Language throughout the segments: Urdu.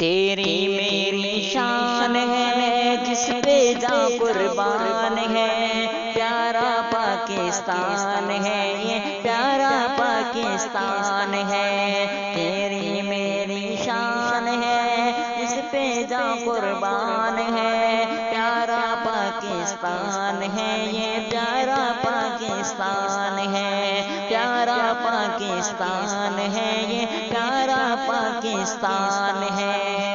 تیری میری شان ہے جس پہ جاں قربان ہے، پیارا پاکستان ہے یہ پیارا پاکستان ہے۔ تیری میری شان ہے جس پہ جاں قربان ہے، پیارا پاکستان ہے یہ پیارا پاکستان ہے، پیارا پاکستان ہے یہ پیارا پاکستان ہے۔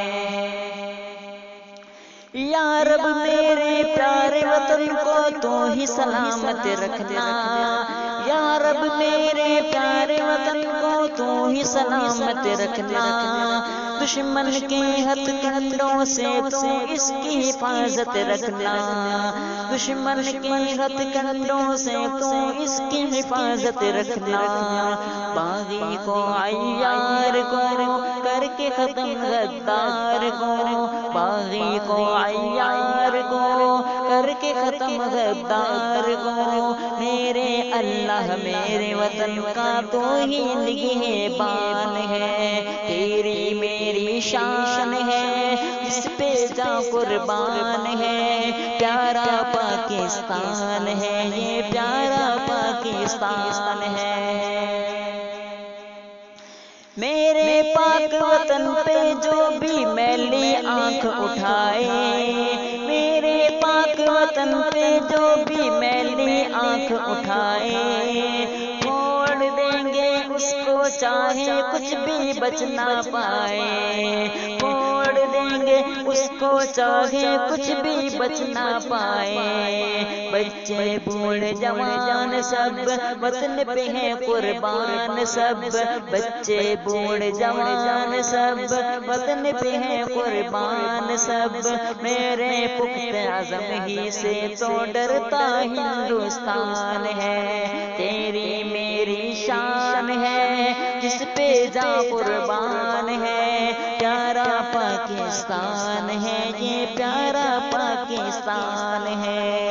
یا رب میرے پیارے وطن کو تو ہی سلامت رکھنا، یا رب میرے پیارے وطن کو تو ہی سلامت رکھنا، دشمن کے ہتھ کنڈوں سے تو اس کی حفاظت رکھنا، دشمن کے ہتھ کنڈوں سے تو اس کی حفاظت رکھنا، باغی کو عیار کو کر کے ختم غدار کو، باغی کو عیار کو کر کے ختم غدار کو، میرے اللہ میرے وطن کا تو ہی نگہبان ہے۔ تیری میری شان ہے جس پہ جاں قربان ہے، پیارا پاکستان ہے یہ پیارا پاکستان ہے۔ میرے پاک وطن پہ جو بھی میلی آنکھ اٹھائے، میرے پاک وطن پہ جو بھی میلی آنکھ اٹھائے، چھوڑ دیں گے اس کو چاہے کچھ بھی بچ نہ پائے، چھوڑ دیں گے اس کو چاہے کچھ بھی بچ نہ پائے، بچے بوڑھے جوان سب وطن پہ ہیں قربان، سب بچے بوڑھے جوان سب وطن پہ ہیں قربان، سب میرے پختہ عزم ہی سے تو ڈرتا ہندوستان ہے۔ تیری میری شان ہے جس پہ جاں قربان ہے، پیارا پاکستان ہے یہ پیارا پاکستان ہے۔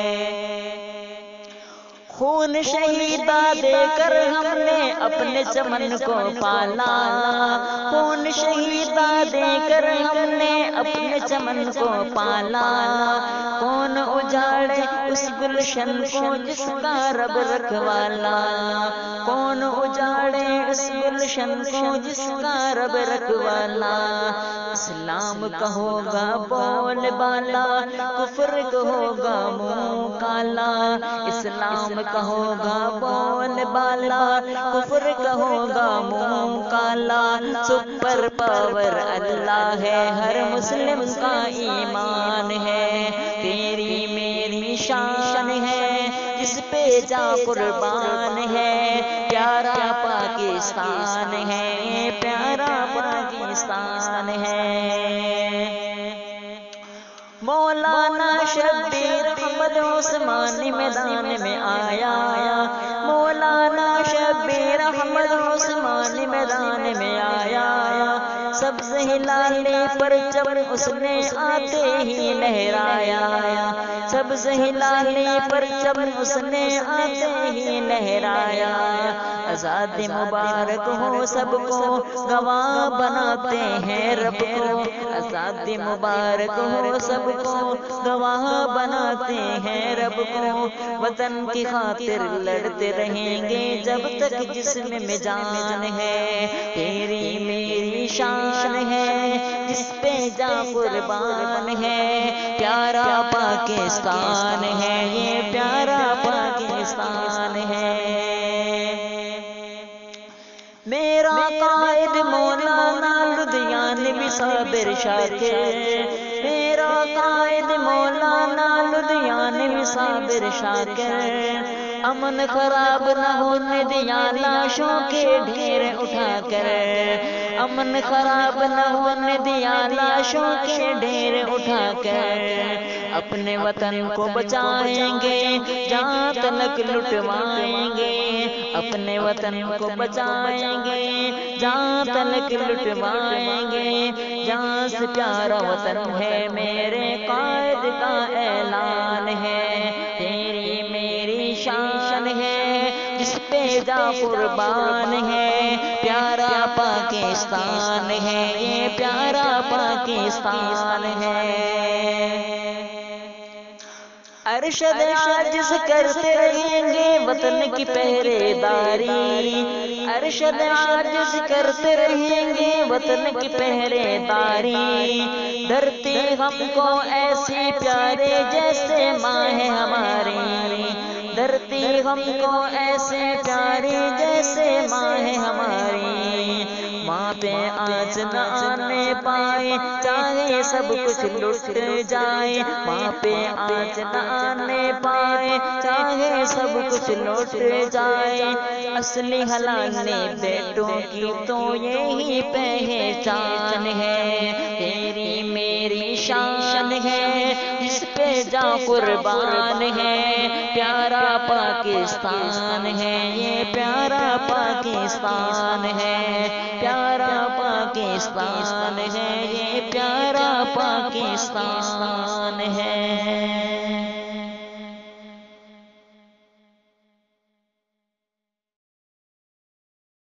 خون شہیدہ دے کر ہم نے اپنے چمن کو پالا، خون شہیدہ دے کر ہم نے اپنے چمن کو پالا، کون اجاڑے اس گلشن کو جس کا رب رکھوالا، کون اجاڑے اس گلشن کو جس کا رب رکھوالا، اسلام کا ہوگا بول بالا، کفر کا ہوگا منہ کالا، اسلام کا ہوگا بول بالا، کفر کا ہوگا منہ کالا، سپر پاور اللہ ہے ہر مسلم کا ایمان ہے۔ تیری میری شان ہے جس پہ جاں قربان ہے، پیارا پاکستان ہے پیارا پاکستان ہے۔ مولانا شبیر احمد عثمانی میدان میں آیا، مولانا شبیر احمد عثمانی میدان میں آیا، سبز ہلالی پرچم اس نے آتے ہی لہرایا، سبز ہلالی پرچم اس نے آتے ہی لہرایا، آزادی مبارک ہو سب کو گواہ بناتے ہیں رب کو، آزادی مبارک ہو سب کو گواہ بناتے ہیں رب کو، وطن کی خاطر لڑتے رہیں گے جب تک جسم میں جان ہے۔ تیری میری شان ہے جس پہ جاں قربان ہے، پیارا پاکستان ہے یہ پیارا پاکستان ہے۔ میرا قائد مولانا لدھیانوی صابر شاکر، میرا قائد مولانا لدھیانوی صابر شاکر، امن خراب نہ ہونے دیا لاشوں کے ڈھیر اٹھا کر، امن خراب نہ ہونے دیا لاشوں کے ڈھیر اٹھا کر، اپنے وطن کو بچائیں گے جہاں تلک لٹوائیں گے، اپنے وطن کو بچائیں گے جہاں تلک لٹوائیں گے، جہاں سے پیارا وطن ہے میرے قائد کا اعلان ہے۔ تیری میری شان ہے جس پہ جا قربان ہے، پیارا پاکستان ہے، یہ پیارا پاکستان ہے۔ ارشد عاجز کرتے رہیں گے وطن کی پہرے داری، ارشد عاجز کرتے رہیں گے وطن کی پہرے داری، دھرتی ہم کو ایسی پیارے جیسے ماں ہے ہماری، دھرتی ہم کو ایسے پیاری جیسے ماں ہے ہماری، ماں پہ آنچ نہ آنے پائے چاہے سب کچھ لٹ جائے، ماں پہ آنچ نہ آنے پائے چاہے سب کچھ لٹ جائے، اصلی حلانے بیٹوں کی تو یہی پہچان ہے، تیری میری شان ہے جس پہ جا قربان ہے، پیارا پاکستان ہے، یہ پیارا پاکستان ہے، پیارا پاکستان ہے، یہ پیارا پاکستان ہے۔